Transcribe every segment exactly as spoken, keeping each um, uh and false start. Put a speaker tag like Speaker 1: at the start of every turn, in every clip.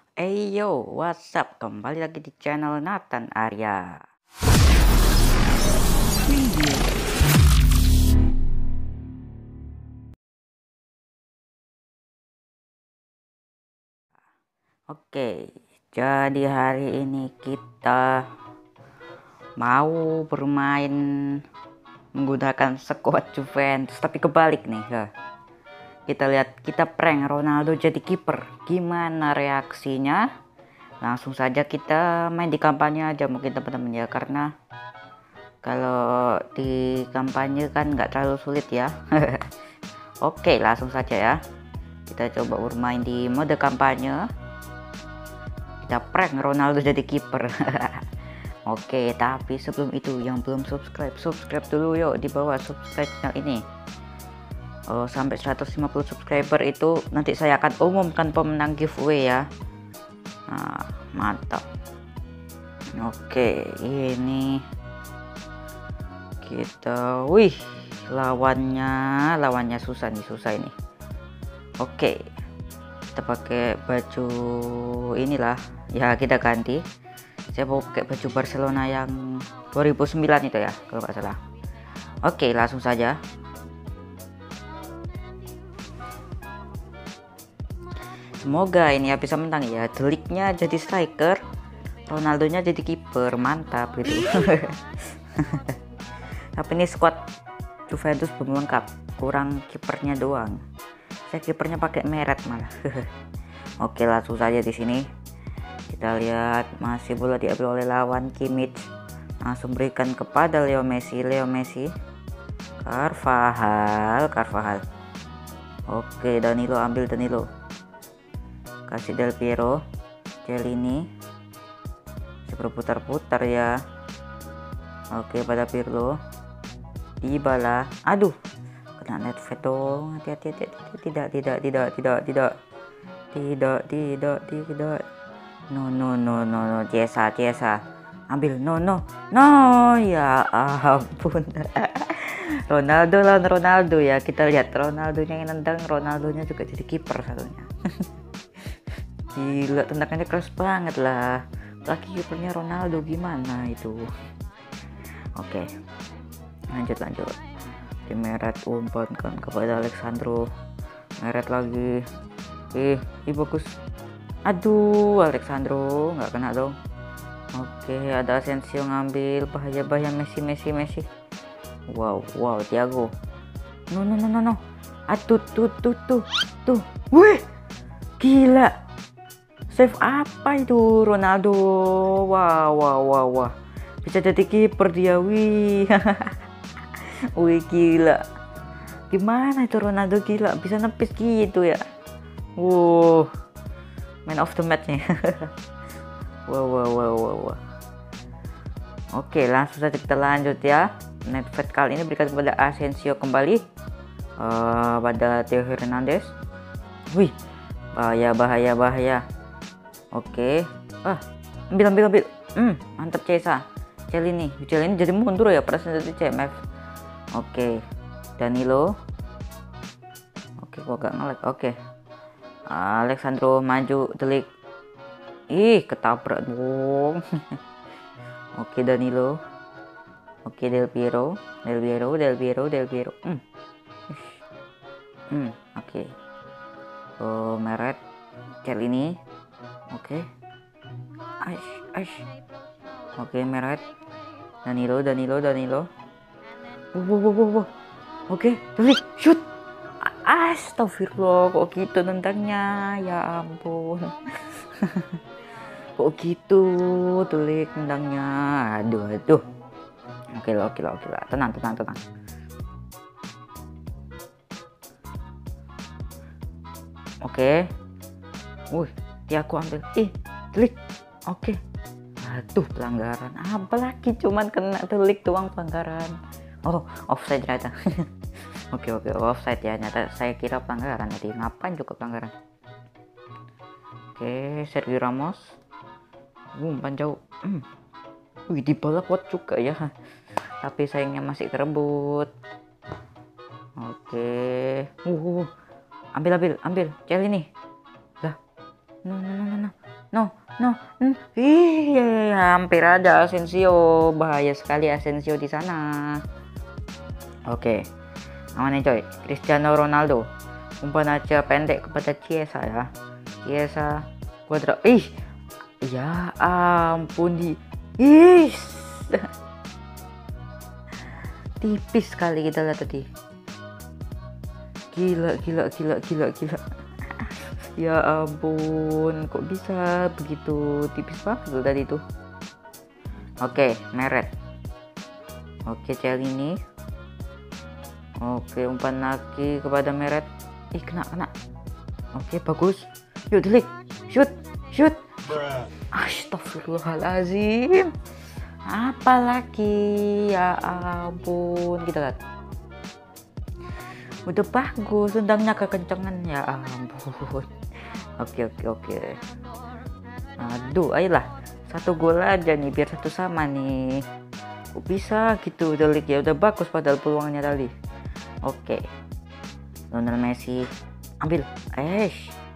Speaker 1: Hey yo, what's up? Kembali lagi di channel Nathan Arya. Oke, jadi hari ini kita mau bermain menggunakan skuad Juventus, tapi kebalik nih ya. Kita lihat, kita prank Ronaldo jadi kiper. Gimana reaksinya? Langsung saja kita main di kampanye aja mungkin teman-teman ya, karena kalau di kampanye kan nggak terlalu sulit ya. Oke, langsung saja ya. Kita coba bermain di mode kampanye. Kita prank Ronaldo jadi kiper. Oke, tapi sebelum itu yang belum subscribe, subscribe dulu yuk di bawah, subscribe channel ini. Oh, sampai seratus lima puluh subscriber itu nanti saya akan umumkan pemenang giveaway ya. Nah, mantap. Oke, ini kita, wih, lawannya lawannya susah nih, susah ini. Oke, kita pakai baju inilah ya, kita ganti. Saya mau pakai baju Barcelona yang dua ribu sembilan itu ya kalau nggak salah. Oke, langsung saja. Semoga ini ya bisa menang ya. Deliknya jadi striker, Ronaldonya jadi kiper, mantap gitu. Tapi ini squad Juventus belum lengkap, kurang kipernya doang. Saya kipernya pakai Meret malah. Oke, langsung saja di sini. Kita lihat masih bola diambil oleh lawan Kimmich. Langsung berikan kepada Leo Messi, Leo Messi. Carvajal, Carvajal. Oke, Danilo ambil Danilo. Kasih Del Piero, Celini. Berputar-putar ya. Oke, pada Pirlo. Dybala. Aduh, kena net veto. Hati-hati, tidak, tidak, tidak, tidak, tidak, tidak, tidak, tidak. No, no, no, no, no. Ciesa, Ciesa. Ambil, no, no, no. Ya ampun. Ronaldo lawan Ronaldo ya. Kita lihat Ronaldonya yang nendang, Ronaldonya juga jadi kiper satunya. Gila, tendangannya keras banget lah. Lagi kipernya Ronaldo, gimana itu? Oke, lanjut lanjut. Di Meret umpankan kepada Alexandro. Meret lagi. Eh, ih bagus. Aduh, Alexandro nggak kena dong. Oke, ada Asensio ngambil, bahaya bahaya Messi Messi Messi. Wow wow Thiago. No no no no no. Aduh tuh tuh tuh tuh. Wih, gila. Save apa itu Ronaldo? Wah wah wah wah, bisa jadi kiper dia, wih. Wih, gila, gimana itu Ronaldo, gila bisa nepis gitu ya. Wow, man of the match nih. Wow wow wow wow wow. Oke, langsung saja kita lanjut ya. Netfed kali ini berikan kepada Asensio kembali, uh, pada Theo Hernandez. Wih, bahaya bahaya bahaya. Oke, ah, ambil ambil ambil, hmm, mantap Cesa, Celini, Celini jadi mundur ya perasaan dari C M F. Oke, Danilo, oke, gua gak ngelag. Oke, Alexandro maju, delik, ih ketabrak dong. Oke, Danilo, oke, Del Piero, Del Piero, Del Piero, Del Piero, hmm, hmm, oke, oh, Meret, Celini. Oke, Aish, Aish. Oke, Meret, Danilo, Danilo, Danilo. Wow, wow, wow, wow. Oke, delik, shoot. Astagfirullah, kok gitu nendangnya, ya ampun. Kok gitu, delik nendangnya. Aduh, aduh. Oke lah, oke lah, oke lah. Tenang, tenang, tenang. Oke. Wih, Thiago ambil, ih delik. Oke, aduh, pelanggaran apa lagi, cuman kena delik doang pelanggaran. Oh, offside ternyata. Oke oke, offside ya, nyata saya kira pelanggaran tadi, ngapain juga pelanggaran. Oke, Sergio Ramos, umpan jauh. hmm. Wih, Dybala kuat juga ya, tapi sayangnya masih kerebut. Oke, uh, uh. ambil ambil ambil Celini. Lah, no no no no, no, no. Hmm. Ih, hampir ada Asensio. Bahaya sekali Asensio di sana. Oke. Aman nih coy. Cristiano Ronaldo. Umpan aja pendek kepada Chiesa ya. Chiesa. Kuadrat. Ih. Ya ampun di. Ih. Tipis sekali kita lihat tadi. Gila, gila, gila, gila, gila. Ya ampun, kok bisa begitu tipis banget tuh tadi tuh. Oke, Meret. Oke, Celini. Oke, umpan lagi kepada Meret. Ih, kena, kena. Oke, bagus. Yuk, Delik. Shoot, shoot. Astagfirullahaladzim. Apalagi, ya ampun, kita lihat. Udah bagus, tendangnya kekencangan, ya ampun. Oke, oke, oke. Aduh, ayolah, satu gol aja nih biar satu sama nih. Kok bisa gitu, Delik ya udah bagus padahal peluangnya tadi. Oke, Lionel Messi ambil, eh.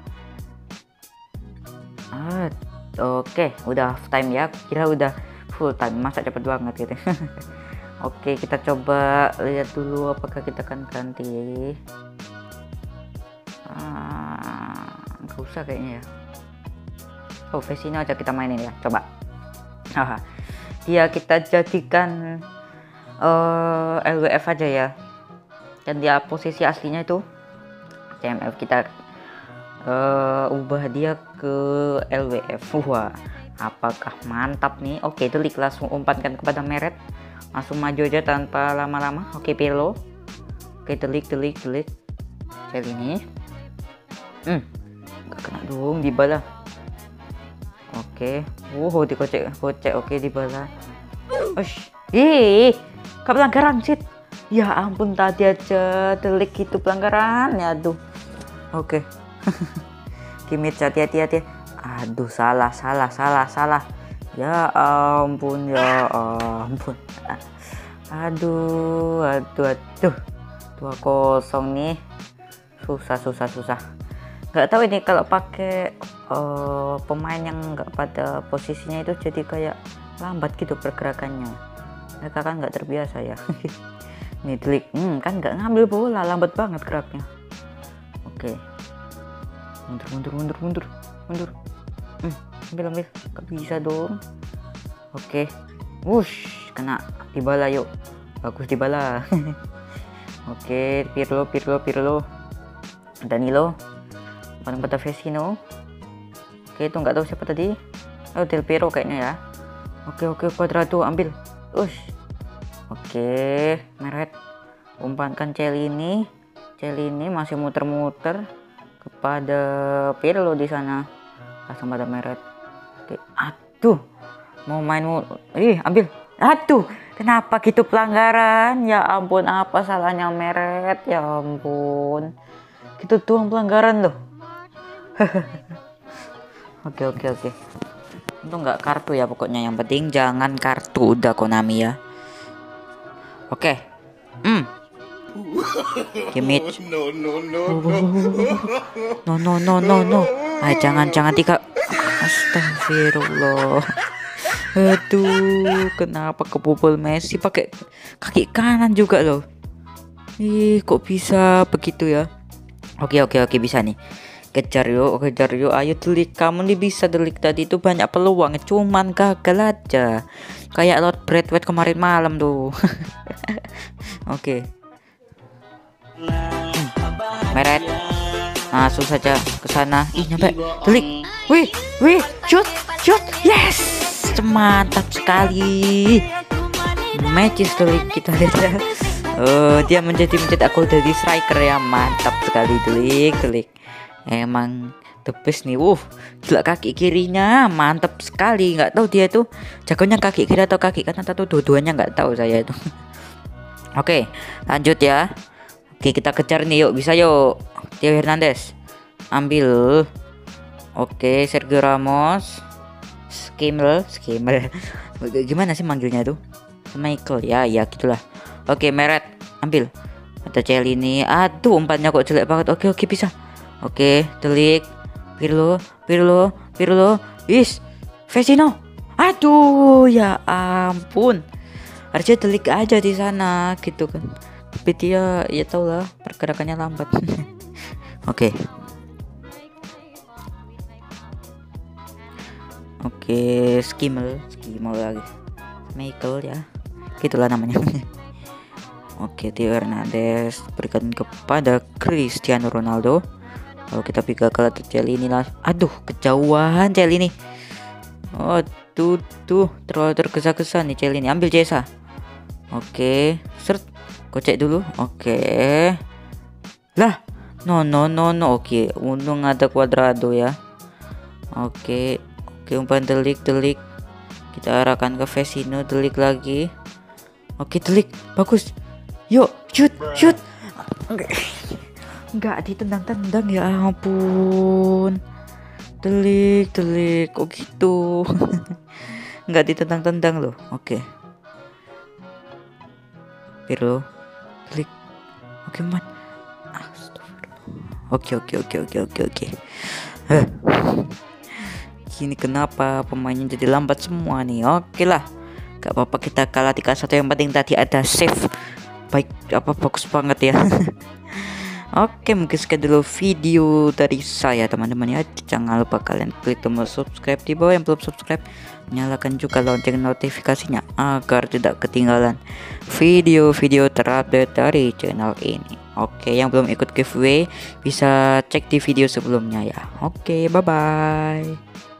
Speaker 1: Ah, oke, udah half time ya. Kira udah full time, masa cepet banget gitu. Oke, kita coba lihat dulu apakah kita akan ganti. Ah, nggak usah kayaknya ya. Oh, Vecino aja kita mainin ya, coba. Haha. Dia kita jadikan uh, L W F aja ya. Dan dia posisi aslinya itu C M F, kita uh, ubah dia ke L W F. Wah, apakah mantap nih? Oke, Delik langsung umpankan kepada Meret. Langsung maju aja tanpa lama-lama. Oke, Pirlo. Oke, Delik, Delik, Delik. Celini. Hmm, gak kena dong, Dybala. Oke, wow, dikocek, kocek. Oke, Dybala. Ush, ih, gak pelanggaran sih. Ya ampun, tadi aja Delik itu pelanggaran. Ya, aduh. Oke. Kimmich, hati-hati, hati. Aduh, salah, salah, salah, salah. Ya ampun, ya ampun. Aduh, aduh, aduh. dua kosong nih. Susah, susah, susah. Nggak tahu ini kalau pakai uh, pemain yang nggak pada posisinya itu jadi kayak lambat gitu pergerakannya. Mereka kan nggak terbiasa ya. Nih Delik, hmm, kan nggak ngambil bola, lambat banget geraknya. Oke. Mundur, mundur, mundur, mundur, mundur. Hmm, ambil, ambil. Gak bisa dong. Oke. Wush, kena. Dybala yuk. Bagus Dybala. Oke, Pirlo, Pirlo, Pirlo. Danilo. Paling pada Vecino. Oke, itu nggak tahu siapa tadi. Oh, Del Piero kayaknya ya. Oke, oke, Cuadrado ambil. Ush. Oke, Meret. Umpankan Celini. Celini masih muter-muter kepada Pirlo di sana. Langsung pada Meret. Oke, aduh. Mau main mau ih, ambil. Aduh, kenapa gitu pelanggaran? Ya ampun, apa salahnya Meret? Ya ampun. Gitu doang pelanggaran loh. Oke, oke, oke. Itu nggak kartu ya pokoknya, yang penting jangan kartu udah Konami ya. Oke. Hmm. Kimmich. No no no no no no no no. Ah, jangan jangan tiga. Astagfirullah. Aduh, kenapa kebobol Messi pakai kaki kanan juga loh. Ih, kok bisa begitu ya? Oke, oke, oke, bisa nih. Kejar yuk, kejar yuk. Ayo Delik, kamu nih bisa Delik, tadi itu banyak peluang, cuman gagal aja. Kayak Lord Braithwaite kemarin malam tuh. Oke. Hmm. Meret. Langsung saja ke sana. Ih, nyampe. Delik. Wih, wih, shoot, shoot. Yes. Mantap sekali. Matches Delik kita lihat ya. Oh, dia menjadi mencetak gol dari striker ya. Mantap sekali Delik, Delik. Emang the best nih. Wuh, gila, kaki kirinya mantap sekali. Nggak tahu dia tuh jagonya kaki kiri atau kaki kanan atau dua-duanya, nggak tahu saya itu. Oke, lanjut ya. Oke, kita kejar nih yuk, bisa yuk. Theo Hernandez ambil. Oke, Sergio Ramos. Skimmel, Skimmel. Gimana sih manggilnya tuh? Michael ya, ya gitulah. Oke, Meret ambil. Ada Celini. Aduh, umpannya kok jelek banget. Oke, oke, bisa. Oke, Delik, Pirlo, Pirlo, Pirlo, Is Vecino. Aduh, ya ampun. Harusnya delik aja di sana gitu kan. Tapi dia ya tau lah pergerakannya lambat. Oke. Oke, Skimmel, Skimmel lagi. Michael ya. Gitulah namanya. Oke, Theo Hernandez berikan kepada Cristiano Ronaldo. Lalu kita pikir ke Celini lah. Aduh, kejauhan Celini. Oh, tuh tuh terlalu tergesa-gesa nih Celini. Ambil Jesa. Oke, seret. Kocek dulu. Oke. Lah, no no no no. Oke, untung ada Cuadrado ya. Oke. Oke, umpan delik delik. Kita arahkan ke Vecino, delik lagi. Oke, delik. Bagus. Yuk, shoot, shoot. Enggak ditendang-tendang ya ampun. Delik, delik. Oh gitu. Enggak ditendang-tendang loh. Oke. Pirlo. Delik. Oke, man. Oke, oke, oke, oke, oke, oke. Huh. Ini kenapa pemainnya jadi lambat semua nih? Oke lah. Gak apa-apa, kita kalah tiga satu. Yang penting tadi ada save. Baik, apa bagus banget ya. Oke, mungkin sekian dulu video dari saya teman-teman ya. Jangan lupa kalian klik tombol subscribe di bawah yang belum subscribe. Nyalakan juga lonceng notifikasinya agar tidak ketinggalan video-video terupdate dari channel ini. Oke, yang belum ikut giveaway bisa cek di video sebelumnya ya. Oke, bye bye.